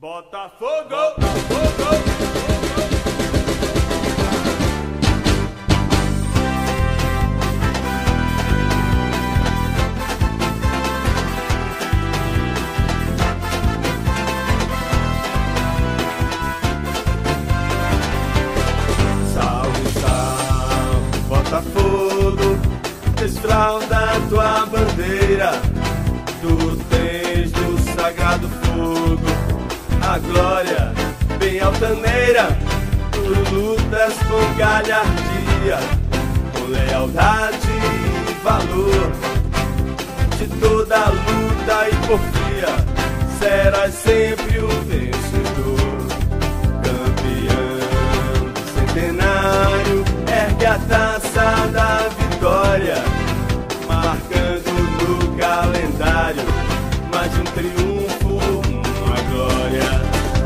Botafogo! Salve, salve, Botafogo, desfralda a tua bandeira. Tu tens do sagrado fogo a glória bem altaneira. Tu lutas com galhardia, com lealdade e valor. De toda luta e porfia serás sempre o vencedor. Campeão do centenário, ergue a taça da vitória, marcando no calendário mais um triunfo, uma glória.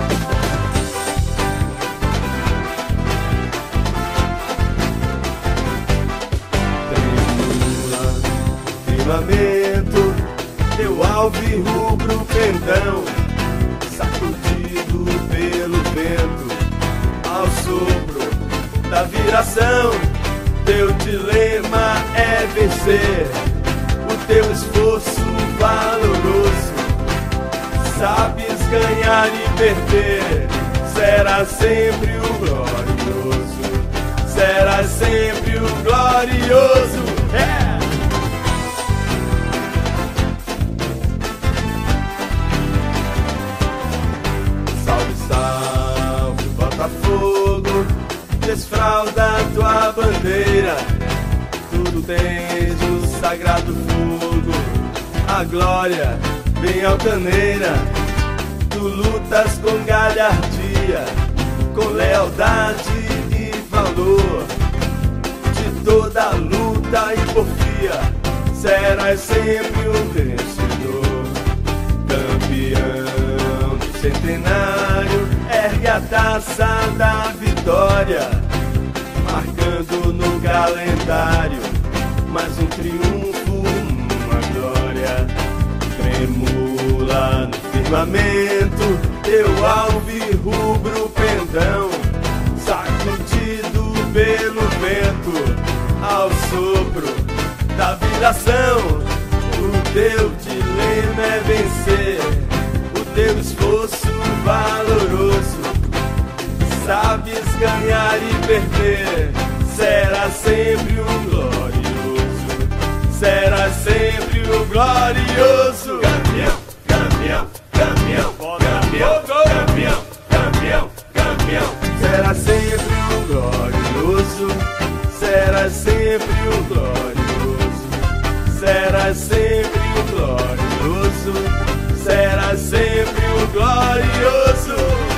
Tremula no firmamento teu alvirrubro pendão, sacudido pelo vento ao sopro da viração. Teu dilema é vencer, o teu esforço valoroso. Sabes ganhar e perder, serás sempre o glorioso. Serás sempre o glorioso. É! Salve, salve, Botafogo, desfralda a tua bandeira. Tudo tens do sagrado fogo, a glória bem altaneira. Tu lutas com galhardia, com lealdade e valor. De toda luta e porfia serás sempre o vencedor. Campeão do centenário, ergue a taça da vitória, marcando no calendário mais um triunfo, uma glória. Tremula no firmamento teu alvirrubro pendão, sacudido pelo vento ao sopro da viração. O teu dilema é vencer, o teu esforço valoroso. Sabes ganhar e perder, será sempre o glorioso. Será sempre o glorioso. Campeão, campeão, campeão, campeão, campeão, campeão, campeão. Será sempre o glorioso. Será sempre o glorioso. Será sempre o glorioso. Será sempre o glorioso.